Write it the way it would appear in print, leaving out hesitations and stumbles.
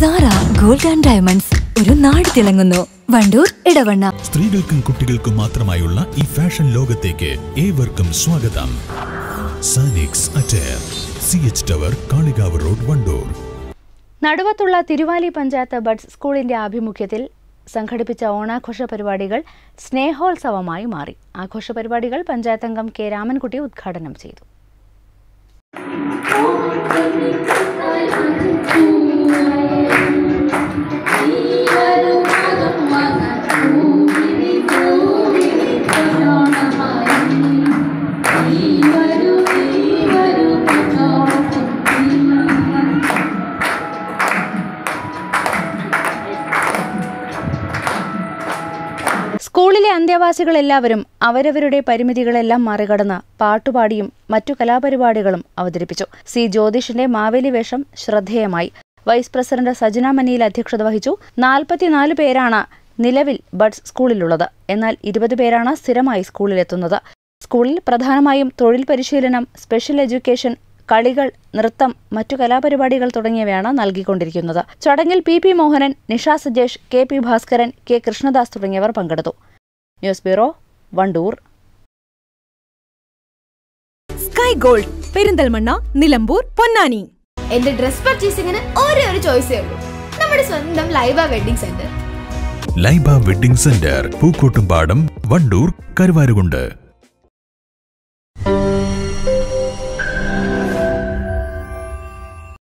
Sara gold and diamonds ഒരു നാട് തിളങ്ങുന്നു. വണ്ടൂർ ഇടവണ്ണ. സ്ത്രീകൾക്കും കുട്ടികൾക്കും മാത്രമായുള്ള ഈ ഫാഷൻ ലോകത്തേക്ക് ഏവർക്കും സ്വാഗതം. Sanix attire, CH tower, Kalikavu road, Wandoor. നടുവത്തുള്ള തിരുവാലി പഞ്ചായത്ത് ബഡ്സ് സ്കൂളിന്റെ ആഭിമുഖ്യത്തിൽ സംഘടിപ്പിച്ച ഓണാഘോഷ പരിപാടികൾ സ്നേഹോത്സവമായി മാറി. ആഘോഷ പരിപാടികൾ പഞ്ചായത്ത് അംഗം കെ രാമൻകുട്ടി ഉദ്ഘാടനം ചെയ്തു. സ്കൂളിലെ അന്തേവാസികളെല്ലാവരും അവരവരുടെ പരിമിതികളെല്ലാം മറികടന്ന് പാട്ടുപാടിയും മറ്റു കലാപരിപാടികളും അവതരിപ്പിച്ചു. സി ജ്യോതിഷിന്റെ മാവേലി വേഷം ശ്രദ്ധേയമായി. വൈസ് പ്രസിഡന്റ് സജന മനീൽ അധ്യക്ഷത വഹിച്ചു. 44 പേരാണ് നിലവിൽ ബഡ്സ് സ്കൂളിലുള്ളത്. എന്നാൽ 20 പേരാണ് സ്ഥിരമായി സ്കൂളിലെത്തുന്നത്. സ്കൂളിൽ പ്രധാനമായും തൊഴിൽ പരിശീലനം, സ്പെഷ്യൽ എഡ്യൂക്കേഷൻ, കളികൾ, നൃത്തം, മറ്റു കലാപരിപാടികൾ തുടങ്ങിയവയാണ് നൽകിക്കൊണ്ടിരിക്കുന്നത്. ചടങ്ങിൽ P Mohanan, Nisha Sajesh, KP Bhaskaran, K Krishnadas തുടങ്ങിയവർ പങ്കെടുത്തു. News bureau, Wandoor. Sky gold, Perinthalmanna, Nilambur, Ponnani. എന്റെ ഡ്രസ് പർച്ചേസിംഗിന് ഒരേ ഒരു ചോയ്സേ ഉള്ളൂ, നമ്മുടെ സ്വന്തം Laiba wedding centre. Laiba wedding centre, Pookkottumpadam, Wandoor, Karuvarakundu.